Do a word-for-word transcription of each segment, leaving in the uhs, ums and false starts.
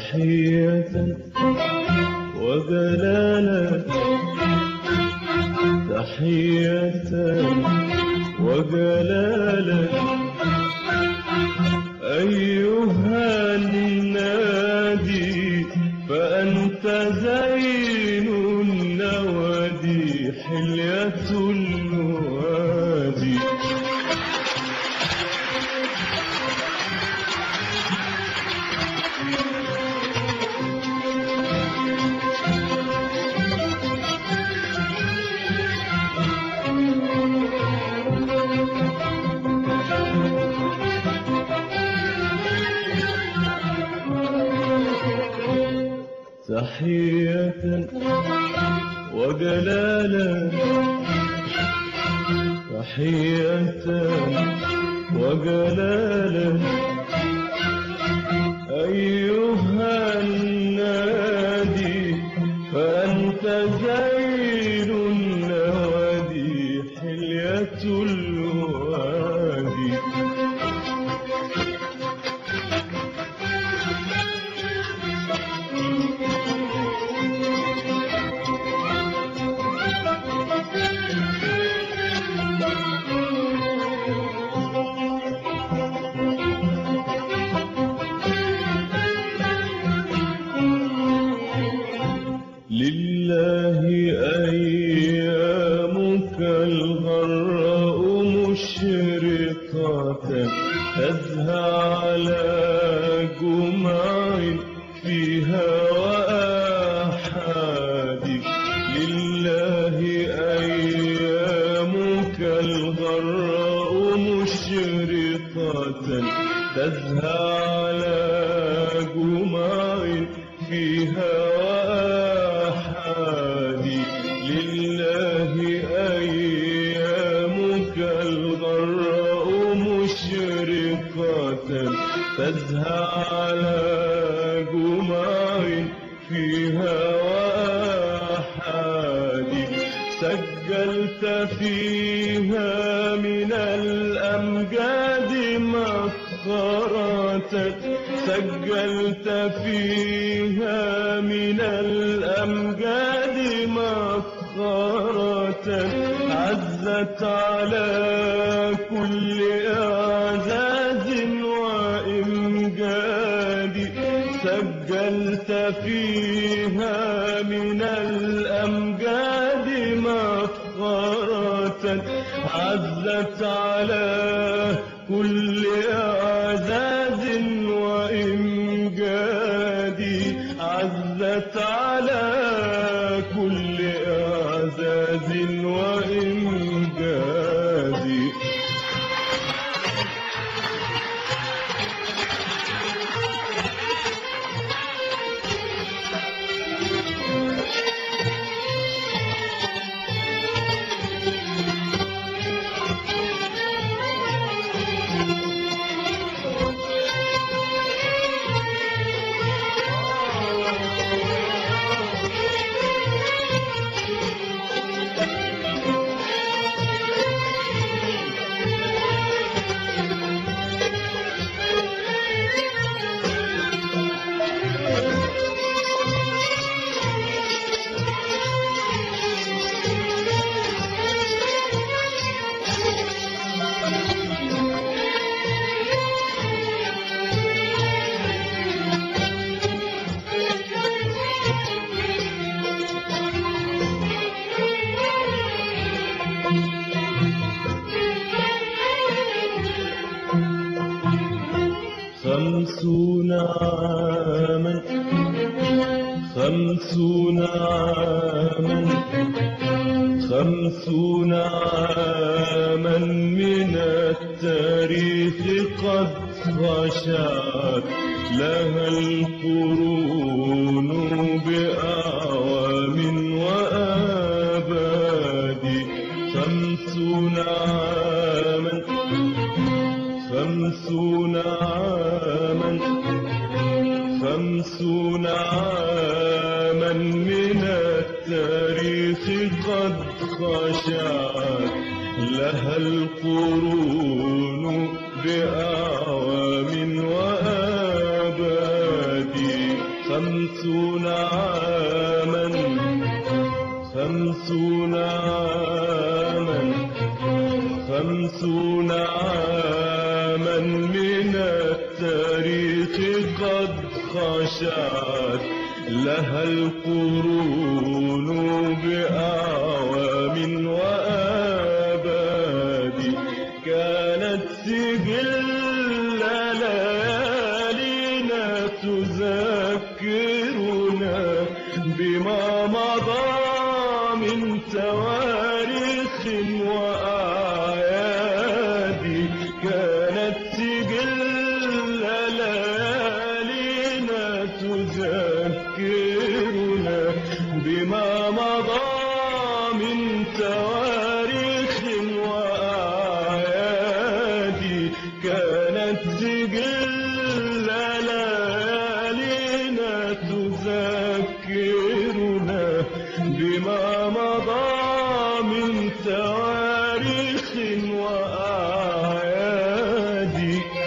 تحية وجلالة تحية وجلالة أيها النادي فأنت زين النوادي حلية الوادي. تحية وجلالة تحية وجلالة أيها النادي فأنت زين النوادي حلية الوادي. لله أيامك الغراء مشرقة تزهى على جمع فيها وآحاد. لله أيامك الغراء مشرقة تزهى على جمع فيها لله أيامك الغراء مشرقة تزهى على جمع فيها وآحاد. سجلت فيها من الأمجاد مسخرة سجلت فيها من الأمجاد مسخرة عزت على كل إعزاز وإمجاد. سجلت فيها من الأمجاد مسخرة عزت على كل إعزاز وإمجاد. عزت على كل إعزاز وإمجاد. خمسون عاما خمسون عاما خمسون عاما من التاريخ قد خشعت لها القرون بأعوام وآباد. خمسون عاما خمسون عاما خمسون عاما من التاريخ قد خشعت لها القرون بأعوام وآباد. عاما خمسون عاما خمسون عاما من التاريخ قد خشعت لها القرون بأعوام وآباد كانت سجل ليالينا تذكرنا بما مضى من تواريخ وأعياد كانت سجل ليالينا تذكرنا بما مضى من تواريخ وأعياد كانت سجل ليالينا تذكرنا بما مضى من تواريخ وأعياد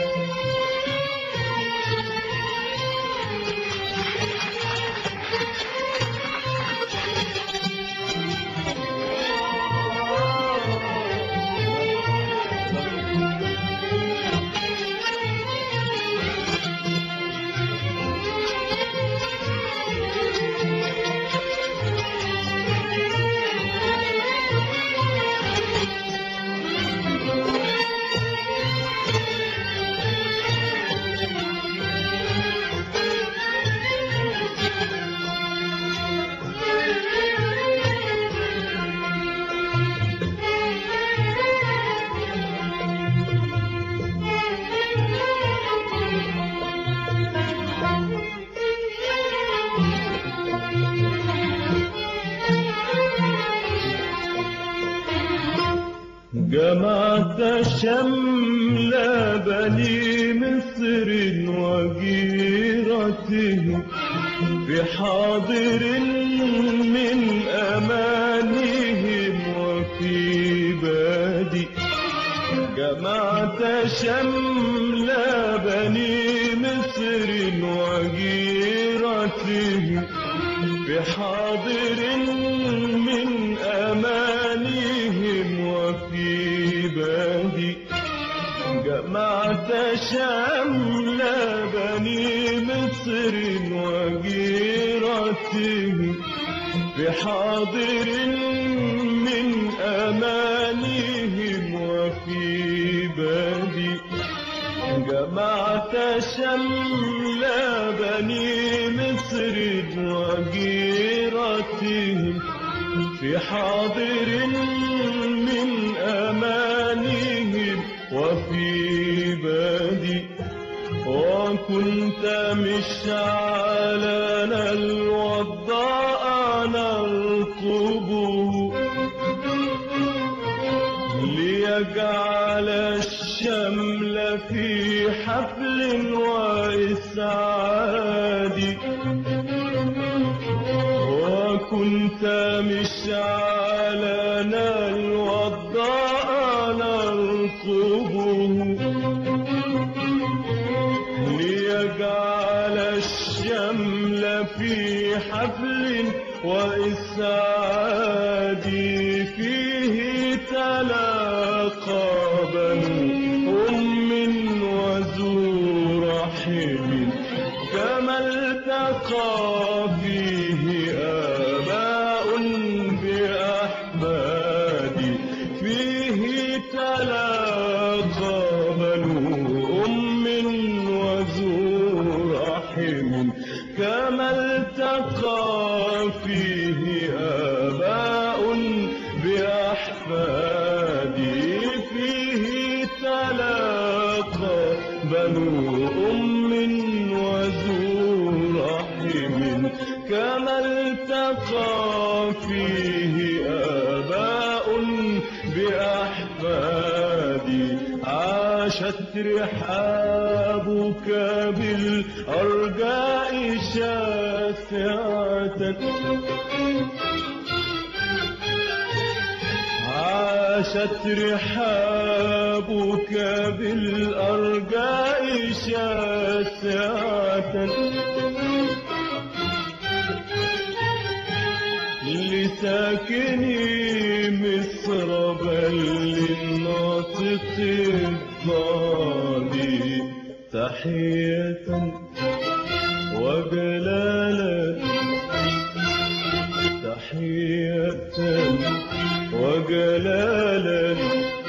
جمعت شمل بني مصر وجيرتهم بحاضر من أمانهم وفي بادي جمعت شمل بني مصر وجيرتهم بحاضر من أمانهم وفي بادي جمعت شمل بني مصر وجيرتهم بحاضر من أمانهم وفي بادي جمعت شمل بني مصر وجيرتهم في حاضر من أمانهم وفي بادي وكنت مشعلنا الوضاء نرقبه ليجعل الشمل في حفل وإسعاد وكنت مشعلنا الوضاء نرقبه ليجعل الشمل في حفل وإسعاد فيه تلاقى بنو أم وذو رحم كما التقى فيه آباء بأحباد فيه تلاقى بنو أم وذو رحم كما التقى فيه آباء بأحفاد فيه تلاقى بنو أم وذو رحم كما التقى فيه آباء بأحفاد عاشت رحابك بالأرجاء شاسعة عاشت رحابك بالأرجاء شاسعة لساكني مصر بل للناطق الضالي تحية وجلالة تحية وجلالة